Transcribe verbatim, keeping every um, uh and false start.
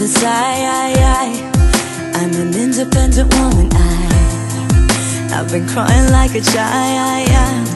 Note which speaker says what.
Speaker 1: 'cause I, I, I I'm an independent woman. I I've been crying like a child.